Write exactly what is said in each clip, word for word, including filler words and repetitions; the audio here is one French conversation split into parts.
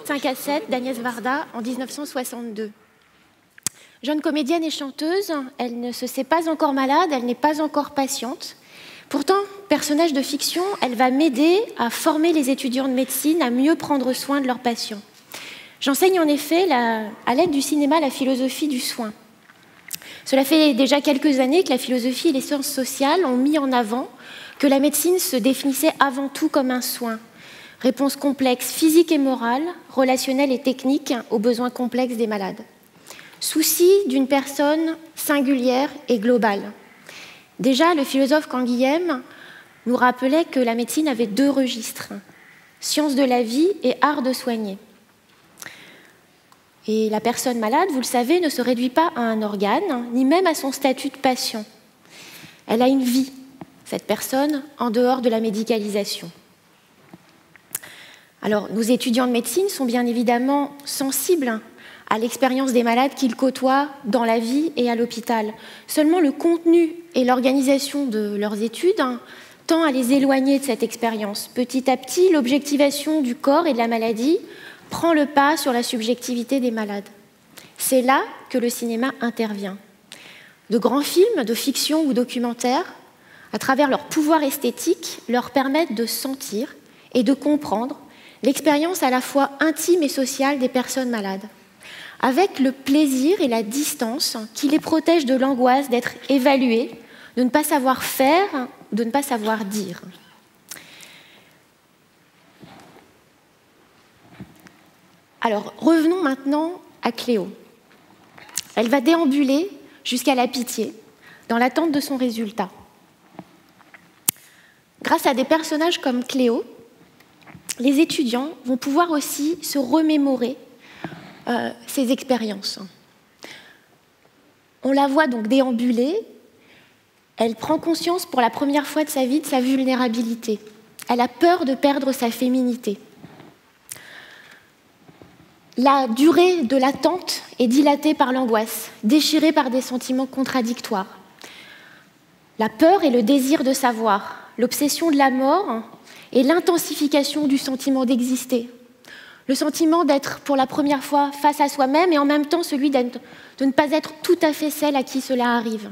cinq à sept d'Agnès Varda en mille neuf cent soixante-deux. Jeune comédienne et chanteuse, elle ne se sait pas encore malade, elle n'est pas encore patiente. Pourtant, personnage de fiction, elle va m'aider à former les étudiants de médecine à mieux prendre soin de leurs patients. J'enseigne en effet la, à l'aide du cinéma la philosophie du soin. Cela fait déjà quelques années que la philosophie et les sciences sociales ont mis en avant que la médecine se définissait avant tout comme un soin. Réponse complexe physique et morale, relationnelle et technique aux besoins complexes des malades. Souci d'une personne singulière et globale. Déjà, le philosophe Canguilhem nous rappelait que la médecine avait deux registres, science de la vie et art de soigner. Et la personne malade, vous le savez, ne se réduit pas à un organe, ni même à son statut de patient. Elle a une vie, cette personne, en dehors de la médicalisation. Alors, nos étudiants de médecine sont bien évidemment sensibles à l'expérience des malades qu'ils côtoient dans la vie et à l'hôpital. Seulement, le contenu et l'organisation de leurs études tend à les éloigner de cette expérience. Petit à petit, l'objectivation du corps et de la maladie prend le pas sur la subjectivité des malades. C'est là que le cinéma intervient. De grands films, de fiction ou documentaires, à travers leur pouvoir esthétique, leur permettent de sentir et de comprendre l'expérience à la fois intime et sociale des personnes malades, avec le plaisir et la distance qui les protègent de l'angoisse d'être évalués, de ne pas savoir faire, de ne pas savoir dire. Alors, revenons maintenant à Cléo. Elle va déambuler jusqu'à la pitié, dans l'attente de son résultat. Grâce à des personnages comme Cléo, les étudiants vont pouvoir aussi se remémorer euh, ces expériences. On la voit donc déambuler. Elle prend conscience pour la première fois de sa vie de sa vulnérabilité. Elle a peur de perdre sa féminité. La durée de l'attente est dilatée par l'angoisse, déchirée par des sentiments contradictoires. La peur et le désir de savoir, l'obsession de la mort et l'intensification du sentiment d'exister. Le sentiment d'être pour la première fois face à soi-même et en même temps celui de ne pas être tout à fait celle à qui cela arrive.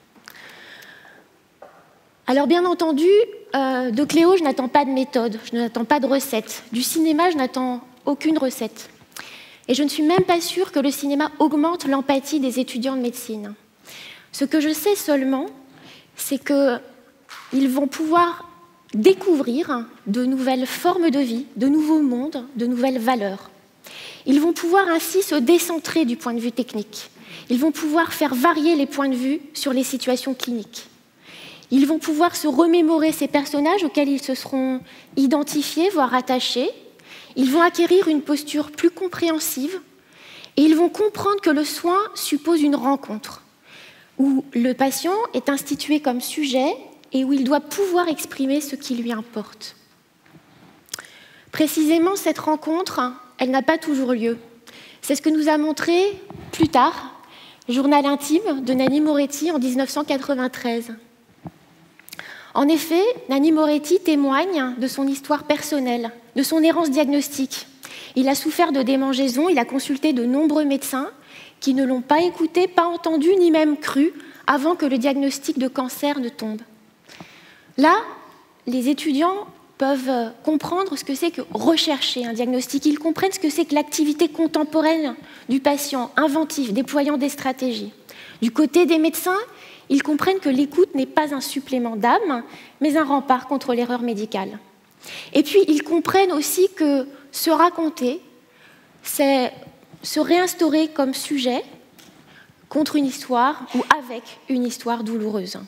Alors bien entendu, euh, de Cléo, je n'attends pas de méthode, je n'attends pas de recette. Du cinéma, je n'attends aucune recette. Et je ne suis même pas sûre que le cinéma augmente l'empathie des étudiants de médecine. Ce que je sais seulement, c'est qu'ils vont pouvoir découvrir de nouvelles formes de vie, de nouveaux mondes, de nouvelles valeurs. Ils vont pouvoir ainsi se décentrer du point de vue technique. Ils vont pouvoir faire varier les points de vue sur les situations cliniques. Ils vont pouvoir se remémorer ces personnages auxquels ils se seront identifiés, voire attachés. Ils vont acquérir une posture plus compréhensive et ils vont comprendre que le soin suppose une rencontre où le patient est institué comme sujet et où il doit pouvoir exprimer ce qui lui importe. Précisément, cette rencontre, elle n'a pas toujours lieu. C'est ce que nous a montré plus tard, Journal intime de Nanni Moretti en mille neuf cent quatre-vingt-treize. En effet, Nanni Moretti témoigne de son histoire personnelle, de son errance diagnostique. Il a souffert de démangeaisons, il a consulté de nombreux médecins qui ne l'ont pas écouté, pas entendu, ni même cru, avant que le diagnostic de cancer ne tombe. Là, les étudiants peuvent comprendre ce que c'est que rechercher un diagnostic. Ils comprennent ce que c'est que l'activité contemporaine du patient, inventif, déployant des stratégies. Du côté des médecins, ils comprennent que l'écoute n'est pas un supplément d'âme, mais un rempart contre l'erreur médicale. Et puis, ils comprennent aussi que se raconter, c'est se réinstaurer comme sujet contre une histoire ou avec une histoire douloureuse.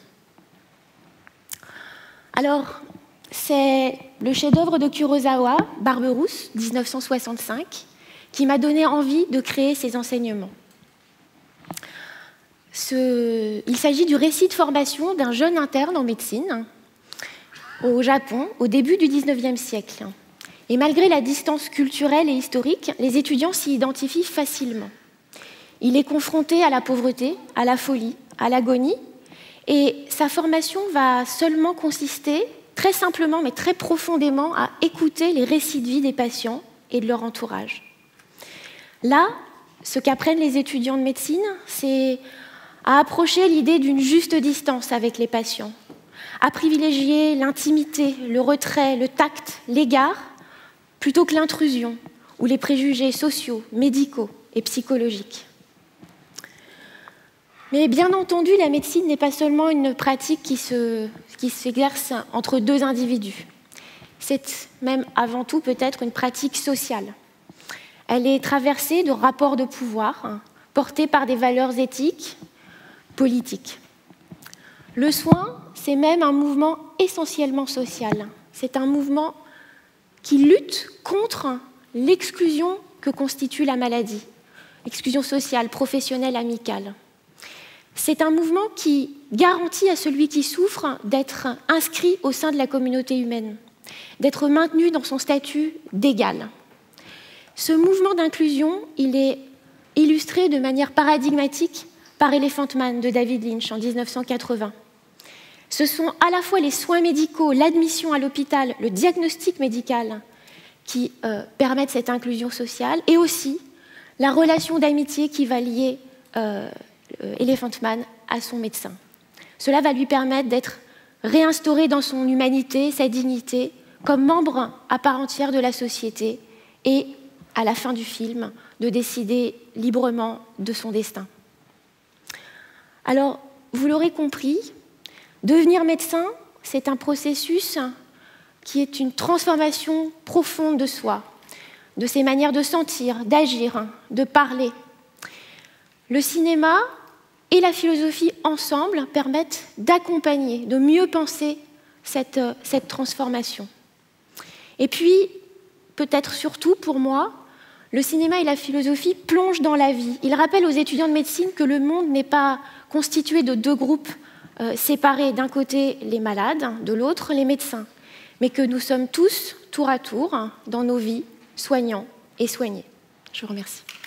Alors, c'est le chef-d'œuvre de Kurosawa, Barberousse, mille neuf cent soixante-cinq, qui m'a donné envie de créer ces enseignements. Ce... Il s'agit du récit de formation d'un jeune interne en médecine au Japon au début du dix-neuvième siècle. Et malgré la distance culturelle et historique, les étudiants s'y identifient facilement. Il est confronté à la pauvreté, à la folie, à l'agonie, et sa formation va seulement consister, très simplement mais très profondément, à écouter les récits de vie des patients et de leur entourage. Là, ce qu'apprennent les étudiants de médecine, c'est à approcher l'idée d'une juste distance avec les patients, à privilégier l'intimité, le retrait, le tact, l'égard, plutôt que l'intrusion ou les préjugés sociaux, médicaux et psychologiques. Mais bien entendu, la médecine n'est pas seulement une pratique qui se, qui s'exerce entre deux individus. C'est même avant tout peut-être une pratique sociale. Elle est traversée de rapports de pouvoir, hein, portés par des valeurs éthiques, politiques. Le soin, c'est même un mouvement essentiellement social. C'est un mouvement qui lutte contre l'exclusion que constitue la maladie, exclusion sociale, professionnelle, amicale. C'est un mouvement qui garantit à celui qui souffre d'être inscrit au sein de la communauté humaine, d'être maintenu dans son statut d'égal. Ce mouvement d'inclusion, il est illustré de manière paradigmatique par Elephant Man de David Lynch en mille neuf cent quatre-vingts. Ce sont à la fois les soins médicaux, l'admission à l'hôpital, le diagnostic médical qui euh, permettent cette inclusion sociale, et aussi la relation d'amitié qui va lier euh, Elephant Man à son médecin. Cela va lui permettre d'être réinstauré dans son humanité, sa dignité, comme membre à part entière de la société, et à la fin du film, de décider librement de son destin. Alors, vous l'aurez compris, devenir médecin, c'est un processus qui est une transformation profonde de soi, de ses manières de sentir, d'agir, de parler. Le cinéma et la philosophie ensemble permettent d'accompagner, de mieux penser cette, cette transformation. Et puis, peut-être surtout pour moi, le cinéma et la philosophie plongent dans la vie. Ils rappellent aux étudiants de médecine que le monde n'est pas constitué de deux groupes euh, séparés, d'un côté les malades, de l'autre les médecins, mais que nous sommes tous, tour à tour, dans nos vies, soignants et soignés. Je vous remercie.